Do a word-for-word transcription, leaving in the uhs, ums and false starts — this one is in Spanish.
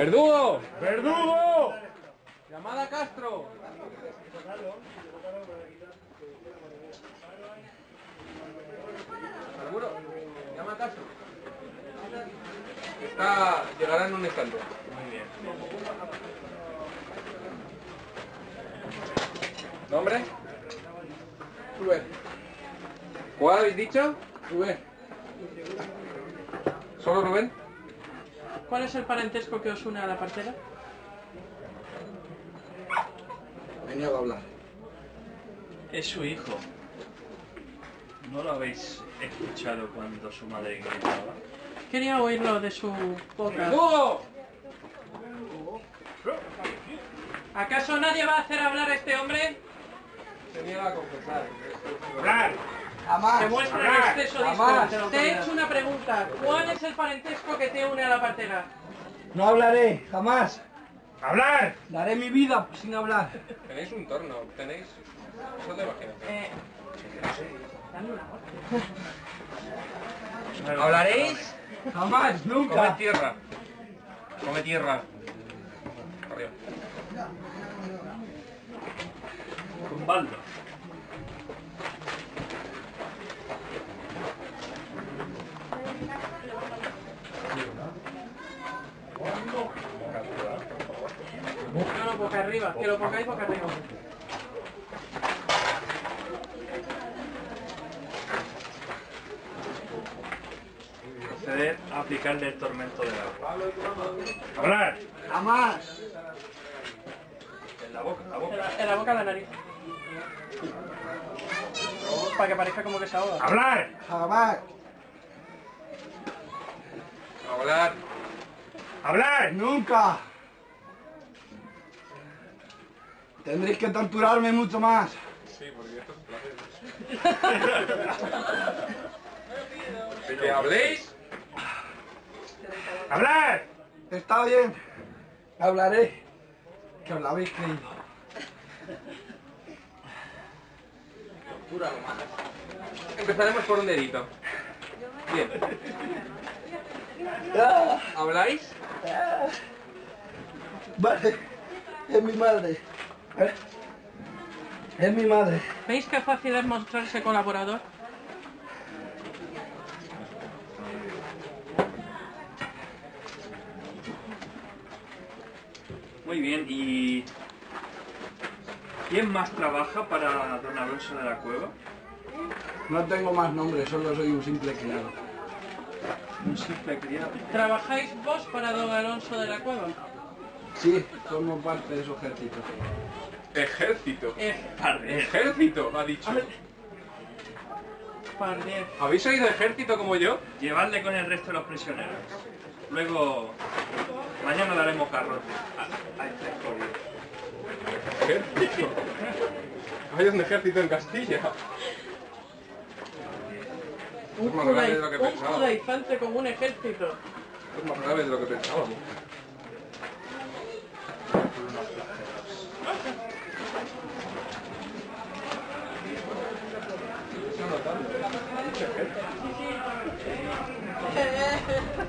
¡Verdugo! ¡Verdugo! ¡Llamada a Castro! ¿Seguro? Llama a Castro. Está... llegará en un instante. Muy bien. ¿Nombre? Rubén. ¿Cuál habéis dicho? Rubén. ¿Solo Rubén? ¿Cuál es el parentesco que os une a la partera? Me niego a hablar. Es su hijo. ¿No lo habéis escuchado cuando su madre gritaba? Quería oírlo de su boca. ¡Verdugo! ¿Acaso nadie va a hacer hablar a este hombre? Se niega a confesar. ¡Hablar! Jamás. Demuestra el hablar, exceso jamás. disco. Te he hecho una pregunta. ¿Cuál es el parentesco que te une a la partera? No hablaré, jamás. ¡Hablar! Daré mi vida sin hablar. Tenéis un torno, tenéis... Eso te imaginas. Eh... Dame una voz. ¿Hablaréis? Jamás, Come nunca. tierra. Come tierra. Arriba. Con baldo. No, no, boca arriba. Que lo pongáis boca arriba. Proceder a aplicarle el tormento del agua. ¡Hablar! Jamás. En la boca, en la En boca. la, en la boca, en la nariz. Para que parezca como que se ahoga. ¡Hablar! Jamás. Hablar. ¡Hablar! Nunca. Tendréis que torturarme mucho más. Sí, porque esto es placer. ¿Que habléis? ¡Hablar! Está bien. Hablaré. Que os lo habéis creído. Empezaremos por un dedito. Bien. ¿Habláis? Vale. Es mi madre. ¿Eh? Es mi madre. ¿Veis qué fácil es mostrarse colaborador? Muy bien, ¿y quién más trabaja para don Alonso de la Cueva? No tengo más nombre, solo soy un simple criado. Un simple criado. ¿Trabajáis vos para don Alonso de la Cueva? Sí, formo parte de su ejército. Ejército. Eh, Ejército, ha dicho. Pardiez. ¿Habéis oído ejército como yo? Llevadle con el resto de los prisioneros. Luego, mañana daremos garrote a, a esta escoria. Ejército. Hay un ejército en Castilla. Un, Es más grave de lo que judaí- un pensaba. judaizante con un ejército. Es más grave de lo que pensábamos. Está notando. Ha dicho ejército.